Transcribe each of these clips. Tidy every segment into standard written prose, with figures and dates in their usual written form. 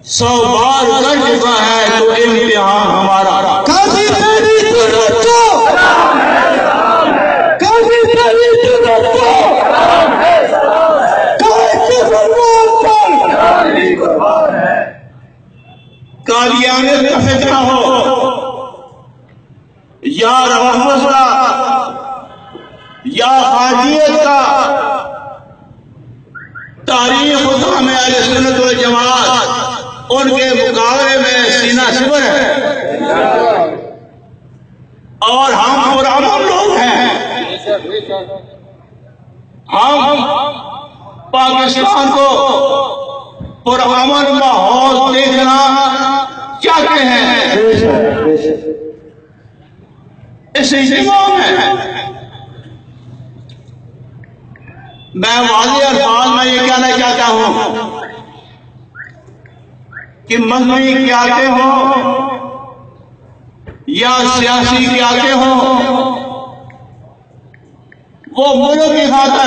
100 بار کر چکا ہے تو امتحان ہمارا کبھی تیری جرت کو کبھی تیری جرت کو قادیانیت کا فتنہ ہو یا رحمت کا یا حاجیت کا، تاریخ حکام اہل سنت والجماعت ان کے مقابلے میں سینہ صبر ہے، اور ہم پرامن لوگ ہیں۔ ہم پاکستان کو پرامن ماحول دیکھنا چاہتے ہیں۔ اس اجتماع میں میں واضح الفاظ میں یہ کہنا چاہتا ہوں کہ مذہبی قیادتیں ہوں یا سیاسی قیادتیں ہوں، وہ ملک کی خاطر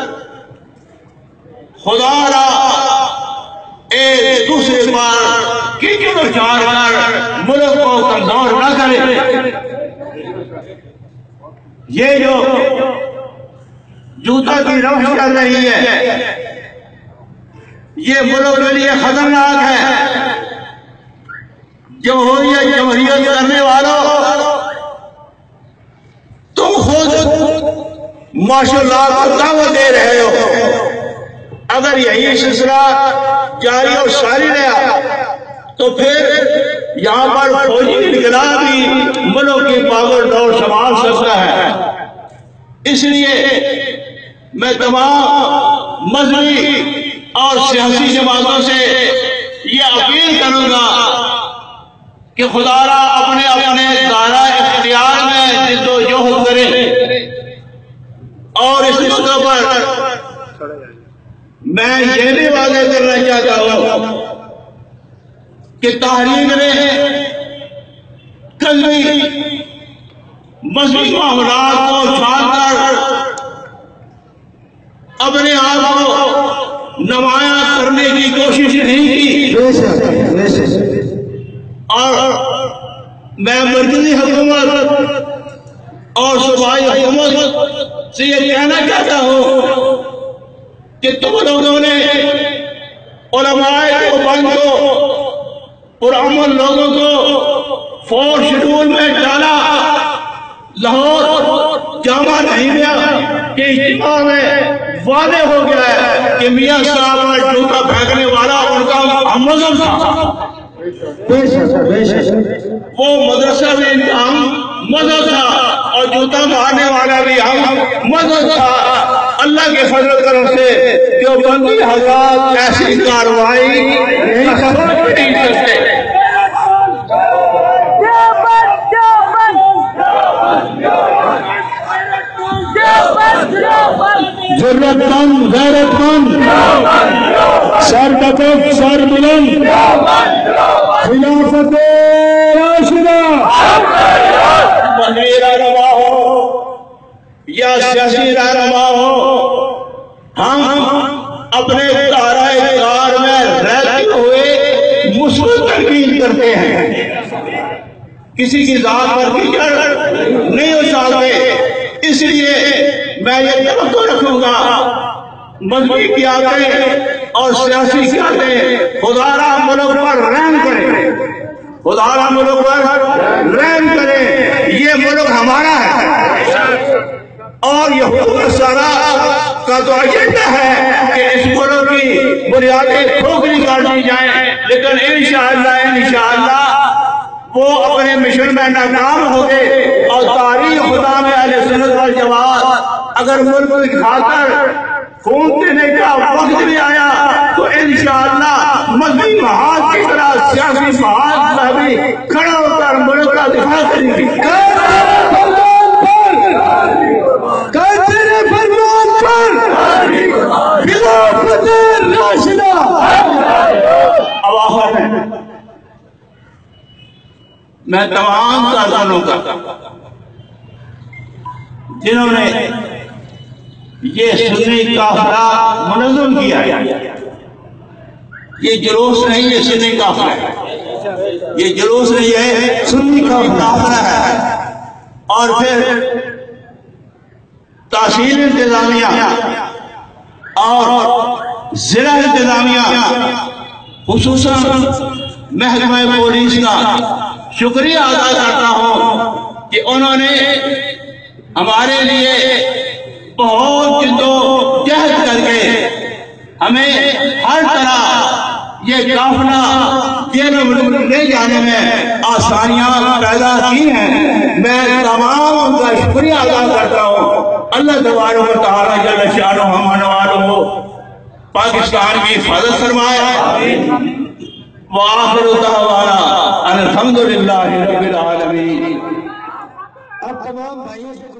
خدا را ایک دوسرے پر کیچڑ اچھال کر ملک کو کمزور نہ کرے۔ یہ جو جوتا کی روش چل رہی ہے یہ ملک کے لیے خطرناک ہے۔ جمہوریت کرنے والوں، تم خود ماشاء اللہ کو دعوت دے رہے ہو، اگر یہی سلسلہ جاری اور ساری رہا تو پھر یہاں پر فوجی انقلاب بھی ملک کی پاور دور سنبھال سکتا ہے۔ اس لیے میں تمام مذہبی اور سیاسی جماعتوں سے یہ اپیل کروں گا کہ خدا را اپنے دائرہ اختیار میں جد و جہد کریں، اور اس موقع پر میں یہ بھی واضح کرنا چاہتا ہوں کہ تحریک نے کبھی مذہبی معاملات کو چھان کر اپنے آپ کو نمایاں کرنے کی کوشش نہیں کی، اور میں مرکزی حکومت اور صوبائی حکومت سے یہ کہنا چاہتا ہوں کہ تم لوگوں نے علماء دیوبند کو، پرامن لوگوں کو 4 شیڈول میں ڈالا، لاہور جامع نہیں لیا کہ اجتماع میں واضح ہو گیا ہے کہ میاں صاحب اور جوتا پھینکنے والا ان کا مذہب تھا۔ وہ مدرسہ بھی ہم مذہب تھا اور جوتا مارنے والا بھی ہم مذہب تھا۔ اللہ کے فضل و کرم سے دیوبندی حضرات ایسی کارروائی نہیں کرتے۔ جرت مند، غیرت مند، سر دفق، سر بلند، خلافت راشدہ، مذہبی رہنما ہو یا سیاسی رہنما ہو، ہم اپنے دائرہ کار میں رہتے ہوئے مثبت تنقید کرتے ہیں، کسی کی ذات پر کیچڑ نہیں اچھالتے۔ اس لیے میں یہ توقع رکھوں گا مذہبی قیادتیں اور سیاسی قیادتیں خدا را ملک پر رحم کریں، خدا را ملک پر رحم کریں۔ یہ ملک ہمارا ہے اور یہ حکومت سارا کا تو ایجنڈا ہے کہ اس ملک کی بنیادیں ٹھوکری کر دی جائیں، لیکن انشاءاللہ وہ اپنے مشن میں ناکام ہو گئے، اور تاریخ خدا میں اہل سنت والجماعت اگر ملک کی خاطر خون دینے کا وقت بھی آیا تو انشاءاللہ مذہبی محاذ کی طرح سیاسی محاذ میں بھی کھڑا ہو کر ملک کا دفاع کریں گے۔ میں تمام کارکنوں کا جنہوں نے یہ سنی قافلہ منظم کیا یہ جلوس نہیں، یہ سنی قافلہ ہے، یہ جلوس نہیں ہے، سنی قافلہ ہے۔ اور پھر تحصیل انتظامیہ اور ضلع انتظامیہ خصوصاً محکمہ پولیس کا شکریہ ادا کرتا ہوں کہ انہوں نے ہمارے لیے بہت جدوجہد کر کے ہمیں ہر طرح یہ قافلہ لے جانے میں آسانیاں پیدا کی ہیں۔ میں تمام ان کا شکریہ ادا کرتا ہوں۔ اللہ تبارک و تعالیٰ جل شانہ ہم والوں پاکستان کی حفاظت فرمائے۔ وآخر دعوانا ان الحمدللہ رب العالمین۔ اب تمام بھائیوں سے